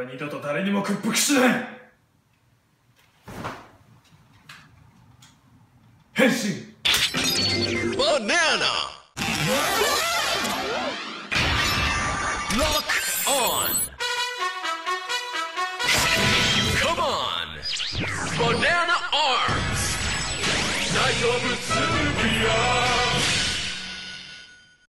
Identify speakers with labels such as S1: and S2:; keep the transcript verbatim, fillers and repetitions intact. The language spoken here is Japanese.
S1: は二度と誰にも屈服しない。変身。
S2: バナナ。Lock on. Come on. Banana arms. 大丈夫、スーピア。